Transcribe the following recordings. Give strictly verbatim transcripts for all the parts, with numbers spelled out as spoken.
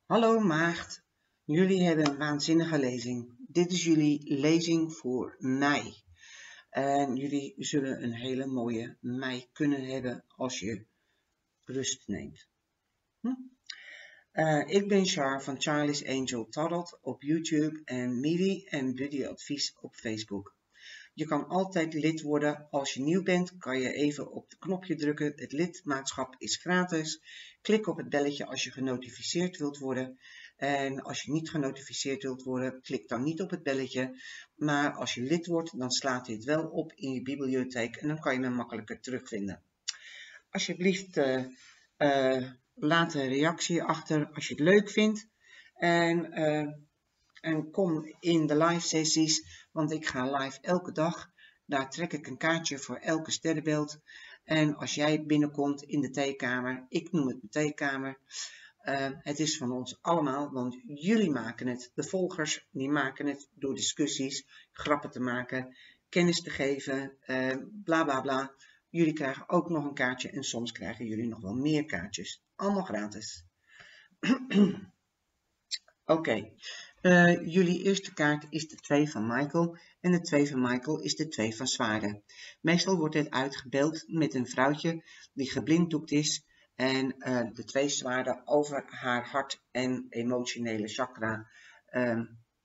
Hallo maagd, jullie hebben een waanzinnige lezing. Dit is jullie lezing voor mei. En jullie zullen een hele mooie mei kunnen hebben als je rust neemt. Hm? Uh, ik ben Char van Charlie's Angel Tarot op YouTube en Midi en Buddy Advies op Facebook. Je kan altijd lid worden. Als je nieuw bent, kan je even op het knopje drukken. Het lidmaatschap is gratis. Klik op het belletje als je genotificeerd wilt worden. En als je niet genotificeerd wilt worden, klik dan niet op het belletje. Maar als je lid wordt, dan slaat hij het wel op in je bibliotheek en dan kan je hem makkelijker terugvinden. Alsjeblieft, uh, uh, laat een reactie achter als je het leuk vindt. En... Uh, En kom in de live sessies, want ik ga live elke dag. Daar trek ik een kaartje voor elke sterrenbeeld. En als jij binnenkomt in de theekamer, ik noem het de theekamer. Uh, het is van ons allemaal, want jullie maken het. De volgers, die maken het door discussies, grappen te maken, kennis te geven, uh, bla bla bla. Jullie krijgen ook nog een kaartje en soms krijgen jullie nog wel meer kaartjes. Allemaal gratis. Oké. Okay. Uh, jullie eerste kaart is de twee van Michael en de twee van Michael is de twee van zwaarden. Meestal wordt het uitgebeeld met een vrouwtje die geblinddoekt is en uh, de twee zwaarden over haar hart en emotionele chakra uh,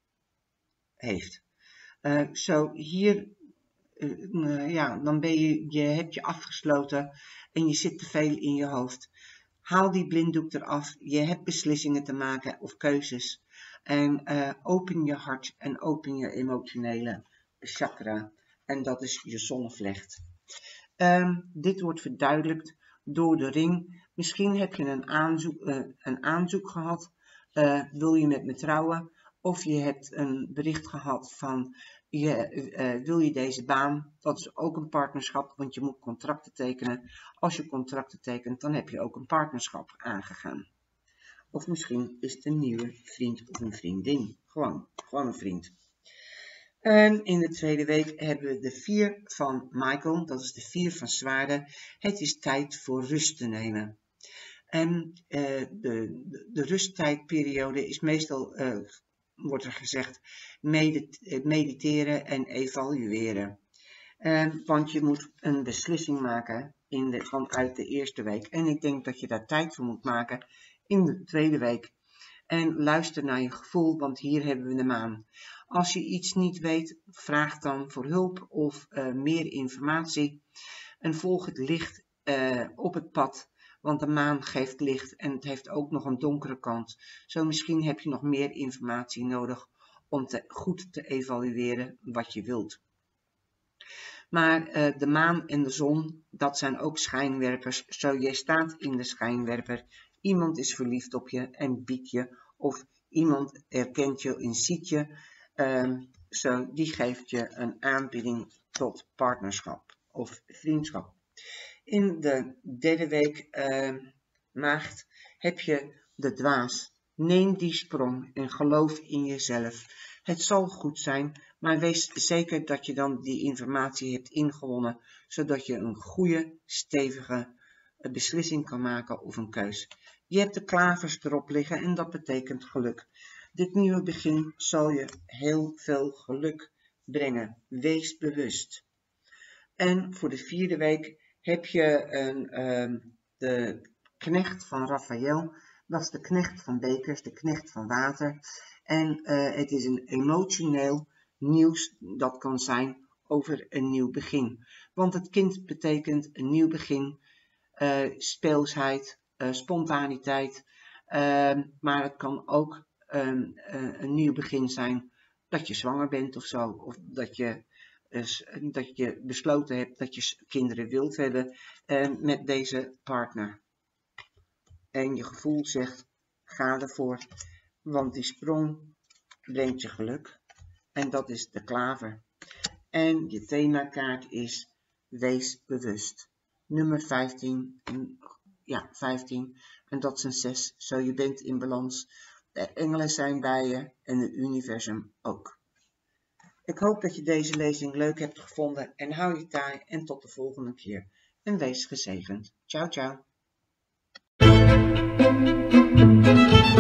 heeft. Uh, zo hier, uh, uh, ja, dan ben je, je hebt je afgesloten en je zit te veel in je hoofd. Haal die blinddoek eraf, je hebt beslissingen te maken of keuzes. En uh, open je hart en open je emotionele chakra. En dat is je zonnevlecht. Um, dit wordt verduidelijkt door de ring. Misschien heb je een aanzoek, uh, een aanzoek gehad. Uh, wil je met me trouwen? Of je hebt een bericht gehad van, je, uh, wil je deze baan? Dat is ook een partnerschap, want je moet contracten tekenen. Als je contracten tekent, dan heb je ook een partnerschap aangegaan. Of misschien is het een nieuwe vriend of een vriendin. Gewoon, gewoon een vriend. En in de tweede week hebben we de vier van Michael. Dat is de vier van zwaarden. Het is tijd voor rust te nemen. En uh, de, de, de rusttijdperiode is meestal, uh, wordt er gezegd, medit mediteren en evalueren. Uh, want je moet een beslissing maken in de, vanuit de eerste week. En ik denk dat je daar tijd voor moet maken in de tweede week. En luister naar je gevoel, want hier hebben we de maan. Als je iets niet weet, vraag dan voor hulp of uh, meer informatie. En volg het licht uh, op het pad, want de maan geeft licht en het heeft ook nog een donkere kant. Zo misschien heb je nog meer informatie nodig om te, goed te evalueren wat je wilt. Maar uh, de maan en de zon, dat zijn ook schijnwerpers. Zo jij staat in de schijnwerper. Iemand is verliefd op je en biedt je, of iemand herkent je en ziet je, uh, zo, die geeft je een aanbieding tot partnerschap of vriendschap. In de derde week, uh, maagd, heb je de dwaas. Neem die sprong en geloof in jezelf. Het zal goed zijn, maar wees zeker dat je dan die informatie hebt ingewonnen, zodat je een goede, stevige beslissing kan maken of een keus. Je hebt de klavers erop liggen en dat betekent geluk. Dit nieuwe begin zal je heel veel geluk brengen. Wees bewust. En voor de vierde week heb je een, um, de knecht van Raphaël. Dat is de knecht van bekers, de knecht van water. En uh, het is een emotioneel nieuws dat kan zijn over een nieuw begin. Want het kind betekent een nieuw begin, uh, speelsheid, uh, spontaniteit. Uh, maar het kan ook um, uh, een nieuw begin zijn dat je zwanger bent of zo. Of dat je, uh, dat je besloten hebt dat je kinderen wilt hebben uh, met deze partner. En je gevoel zegt, ga ervoor. Want die sprong brengt je geluk. En dat is de klaver. En je themakaart is, wees bewust. Nummer vijftien. En, ja, vijftien. En dat is een zes. Zo je bent in balans. De engelen zijn bij je. En het universum ook. Ik hoop dat je deze lezing leuk hebt gevonden. En hou je taai. En tot de volgende keer. En wees gezegend. Ciao, ciao.